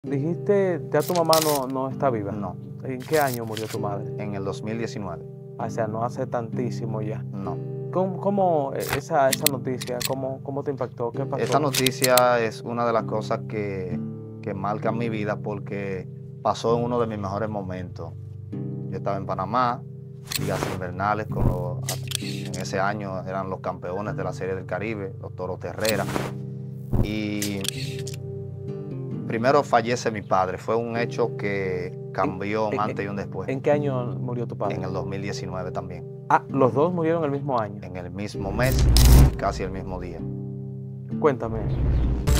Dijiste, ya tu mamá no está viva. No, ¿En qué año murió tu madre? en el 2019. O sea, no hace tantísimo ya. No. ¿Cómo esa noticia, cómo te impactó? ¿Qué Esa pasó? noticia es una de las cosas que marcan mi vida porque pasó en uno de mis mejores momentos. Yo estaba en Panamá, ligas invernales, en ese año eran los campeones de la Serie del Caribe, los Toros de Herrera. Y primero fallece mi padre. Fue un hecho que cambió un antes y un después. ¿En qué año murió tu padre? En el 2019 también. Ah, los dos murieron el mismo año. En el mismo mes, casi el mismo día. Cuéntame.